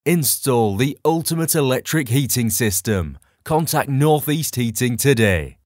Install the ultimate electric heating system. Contact Northeast Heating today.